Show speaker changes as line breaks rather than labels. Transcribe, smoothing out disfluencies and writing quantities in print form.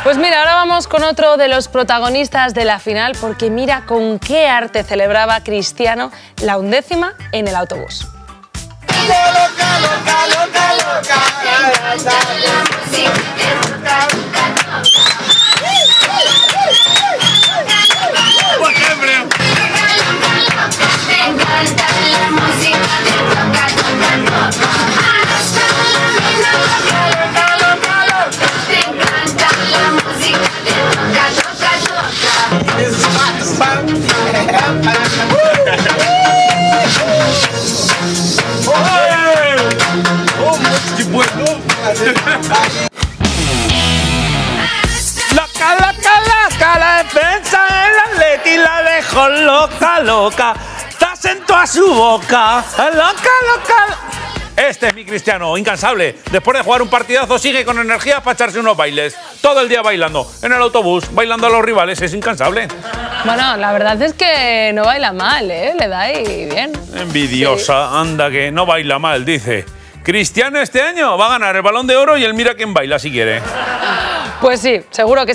Pues mira, ahora vamos con otro de los protagonistas de la final, porque mira con qué arte celebraba Cristiano la 11ª en el autobús.
La defensa del Atleti la dejó loca. Estás en toda su boca. Loca. Este es mi Cristiano, incansable. Después de jugar un partidazo sigue con energía para echarse unos bailes. Todo el día bailando. En el autobús, bailando a los rivales, es incansable.
Bueno, la verdad es que no baila mal, ¿eh? Le da ahí bien.
Envidiosa, sí. Anda que no baila mal, dice. Cristiano este año va a ganar el Balón de Oro y él mira quién baila si quiere.
Pues sí, seguro que